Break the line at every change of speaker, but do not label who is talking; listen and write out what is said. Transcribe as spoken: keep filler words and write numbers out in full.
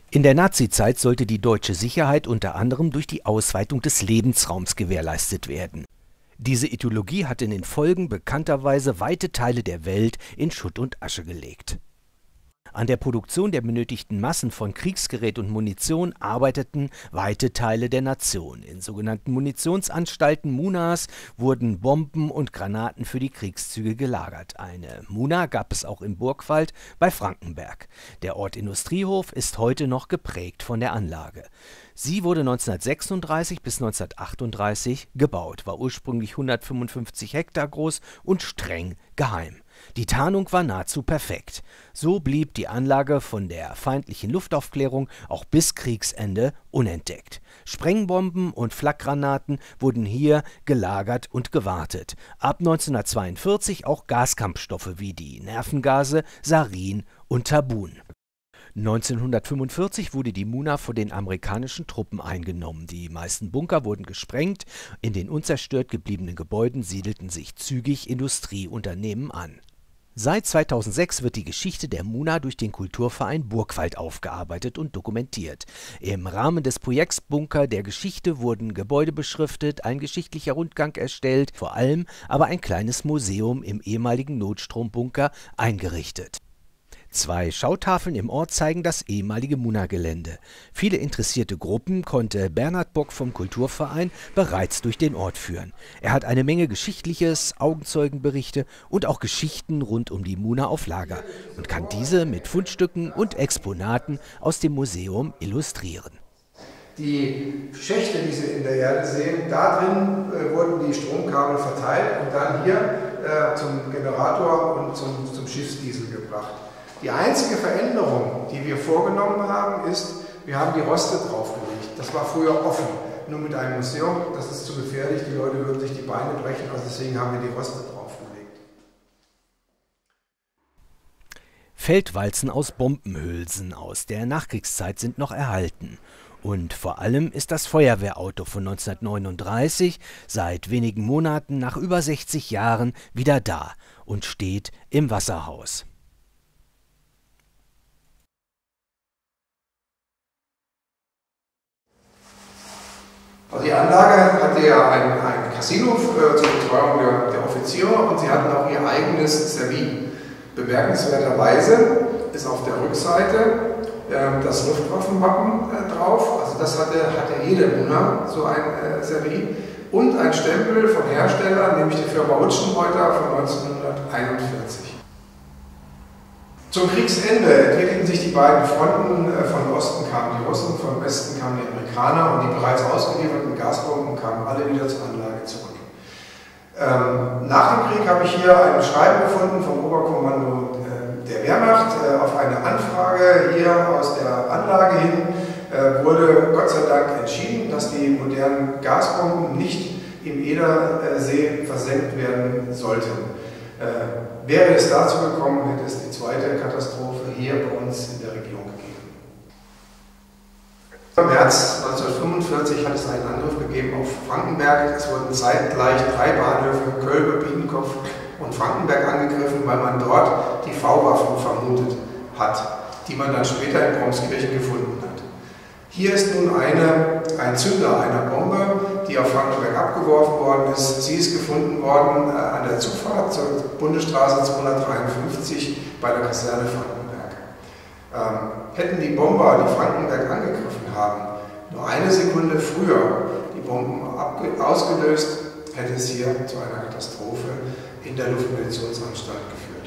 In der Nazizeit sollte die deutsche Sicherheit unter anderem durch die Ausweitung des Lebensraums gewährleistet werden. Diese Ideologie hat in den Folgen bekannterweise weite Teile der Welt in Schutt und Asche gelegt. An der Produktion der benötigten Massen von Kriegsgerät und Munition arbeiteten weite Teile der Nation. In sogenannten Munitionsanstalten Munas wurden Bomben und Granaten für die Kriegszüge gelagert. Eine Muna gab es auch im Burgwald bei Frankenberg. Der Ort Industriehof ist heute noch geprägt von der Anlage. Sie wurde neunzehnhundertsechsunddreißig bis neunzehnhundertachtunddreißig gebaut, war ursprünglich hundertfünfundfünfzig Hektar groß und streng geheim. Die Tarnung war nahezu perfekt. So blieb die Anlage von der feindlichen Luftaufklärung auch bis Kriegsende unentdeckt. Sprengbomben und Flakgranaten wurden hier gelagert und gewartet. Ab neunzehnhundertzweiundvierzig auch Gaskampfstoffe wie die Nervengase Sarin und Tabun. neunzehnhundertfünfundvierzig wurde die Muna von den amerikanischen Truppen eingenommen. Die meisten Bunker wurden gesprengt. In den unzerstört gebliebenen Gebäuden siedelten sich zügig Industrieunternehmen an. Seit zweitausendsechs wird die Geschichte der Muna durch den Kulturverein Burgwald aufgearbeitet und dokumentiert. Im Rahmen des Projekts Bunker der Geschichte wurden Gebäude beschriftet, ein geschichtlicher Rundgang erstellt, vor allem aber ein kleines Museum im ehemaligen Notstrombunker eingerichtet. Zwei Schautafeln im Ort zeigen das ehemalige Muna-Gelände. Viele interessierte Gruppen konnte Bernhard Bock vom Kulturverein bereits durch den Ort führen. Er hat eine Menge Geschichtliches, Augenzeugenberichte und auch Geschichten rund um die Muna auf Lager und kann diese mit Fundstücken und Exponaten aus dem Museum illustrieren.
Die Schächte, die Sie in der Erde sehen, da drin äh, wurden die Stromkabel verteilt und dann hier äh, zum Generator und zum, zum Schiffsdiesel gebracht. Die einzige Veränderung, die wir vorgenommen haben, ist, wir haben die Roste draufgelegt. Das war früher offen, nur mit einem Museum, das ist zu gefährlich, die Leute würden sich die Beine brechen, also deswegen haben wir die Roste draufgelegt.
Feldwalzen aus Bombenhülsen aus der Nachkriegszeit sind noch erhalten. Und vor allem ist das Feuerwehrauto von neunzehnhundertneununddreißig seit wenigen Monaten nach über sechzig Jahren wieder da und steht im Wasserhaus.
Also die Anlage hatte ja ein, ein Casino äh, zur Betreuung der, der Offiziere und sie hatten auch ihr eigenes Service. Bemerkenswerterweise ist auf der Rückseite äh, das Luftwaffenwappen äh, drauf, also das hatte, hatte jede Muna, so ein äh, Service, und ein Stempel von Hersteller, nämlich die Firma Rutschenreuter von neunzehnhunderteinundvierzig. Zum Kriegsende entwickelten sich die beiden Fronten. Von Osten kamen die Russen, von Westen kamen die Amerikaner und die bereits ausgelieferten Gasbomben kamen alle wieder zur Anlage zurück. Ähm, nach dem Krieg habe ich hier ein Schreiben gefunden vom Oberkommando äh, der Wehrmacht. Äh, auf eine Anfrage hier aus der Anlage hin äh, wurde Gott sei Dank entschieden, dass die modernen Gasbomben nicht im Edersee versenkt werden sollten. Äh, wäre es dazu gekommen, hätte es die zweite Katastrophe hier bei uns in der Region gegeben. Im März neunzehnhundertfünfundvierzig hat es einen Angriff gegeben auf Frankenberg. Es wurden zeitgleich drei Bahnhöfe, Kölbe, Biedenkopf und Frankenberg angegriffen, weil man dort die V-Waffen vermutet hat, die man dann später in Bromskirchen gefunden hat. Hier ist nun eine, ein Zünder einer Bombe, die auf Frankenberg abgeworfen worden ist. Sie ist gefunden worden äh, an der Zufahrt zur Bundesstraße zweihundertdreiundfünfzig bei der Kaserne Frankenberg. Ähm, hätten die Bomber, die Frankenberg angegriffen haben, nur eine Sekunde früher die Bomben ausgelöst, hätte es hier zu einer Katastrophe in der Luftmunitionsanstalt geführt.